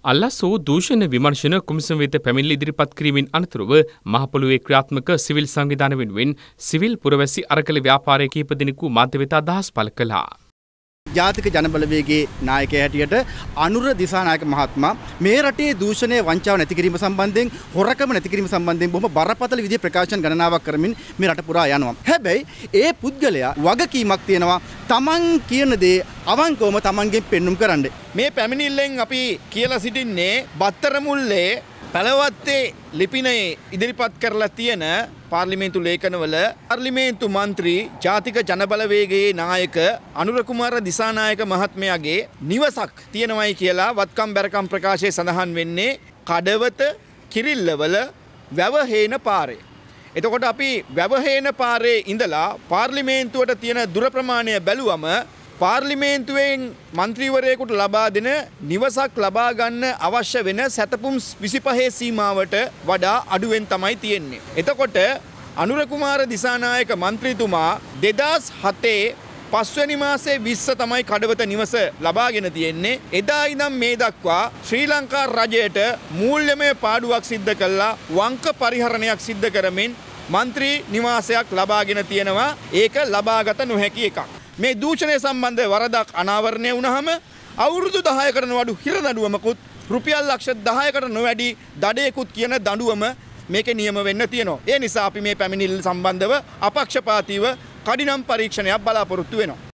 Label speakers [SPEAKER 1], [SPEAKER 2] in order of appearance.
[SPEAKER 1] අල්ලස් වූ දූෂණ විමර්ශන කොමිසම වෙත පැමිණිලි ඉදිරිපත් කිරීමෙන් අනතුරුව මහ පොළොවේ ක්‍රියාත්මක සිවිල් සංවිධාන වෙනුවෙන් සිවිල් පුරවැසි අරගල ව්‍යාපාරය කිහිප දෙනෙකු මාධ්‍ය වෙත අදහස් පළ කළා.
[SPEAKER 2] ජාතික ජනබලවේගයේ නායකයා හැටියට අනුර දිසානායක මහත්මයා මේ රටේ දූෂණය වංචාව නැති කිරීම සම්බන්ධයෙන් හොරකම නැති කිරීම සම්බන්ධයෙන් බොහොම බරපතල විදිහේ ප්‍රකාශන ගණනාවක් කරමින් මේ රට පුරා යනවා. හැබැයි ඒ පුද්ගලයා වගකීමක් තියෙනවා තමන් කියන දේ අවංකවම තමන්ගෙන් පෙන්눔 කරන්න.
[SPEAKER 3] මේ පැමිණිල්ලෙන් අපි කියලා සිටින්නේ බත්තර මුල්ලේ පළවත්තේ ලිපිනයේ ඉදිරිපත් කරලා තියෙන පාර්ලිමේන්තු ලේඛනවල පාර්ලිමේන්තු මන්ත්‍රී ජාතික ජනබලවේගයේ නායක අනුර කුමාර දිසානායක මහත්මයාගේ නිවසක් තියෙනවයි කියලා වත්කම් බැරකම් ප්‍රකාශයේ සඳහන් වෙන්නේ කඩවත කිරිල්ලවල වැවහේන පාරේ. එතකොට අපි වැවහේන පාරේ ඉඳලා පාර්ලිමේන්තුවට තියෙන දුර ප්‍රමාණය බැලුවම පාර්ලිමේන්තුවෙන් මන්ත්‍රීවරයෙකුට ලබා දෙන නිවසක් ලබා ගන්න අවශ්‍ය වෙන සැතපුම් 25 සීමාවට වඩා අඩුවෙන් තමයි තියෙන්නේ. එතකොට අනුර කුමාර දිසානායක මන්ත්‍රීතුමා 2007 පස්වෙනි මාසේ 20 තමයි කඩවත නිවස ලබාගෙන තියෙන්නේ. එදා ඉඳන් මේ දක්වා ශ්‍රී ලංකා රජයට මූල්‍යමය පාඩුවක් සිද්ධ කළා වංක පරිහරණයක් සිද්ධ කරමින් මන්ත්‍රී නිවාසයක් ලබාගෙන තියෙනවා. ඒක ලබාගත නොහැකි එකක්. මේ දූෂණය සම්බන්ධ වරදක් අනාවරණය වුණාම අවුරුදු 10කට නොඅඩු හිර දඬුවමකුත් රුපියල් ලක්ෂ 10කට නොවැඩි දඩයකුත් කියන දඬුවම මේකේ නියම වෙන්න තියෙනවා. ඒ නිසා අපි මේ පැමිණිල්ල සම්බන්ධව අපක්ෂපාතීව කඩිනම් පරීක්ෂණයක් බලාපොරොත්තු වෙනවා.